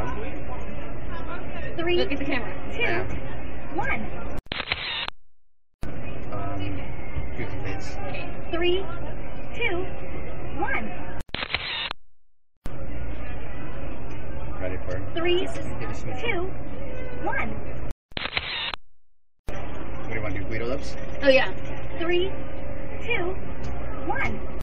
3, Look at the camera. 2, 1. Goofy face. 3, 2, 1. Ready for it? 3, Give us some 2, 1. What do you want to do? Guido lips? Oh yeah. 3, 2, 1.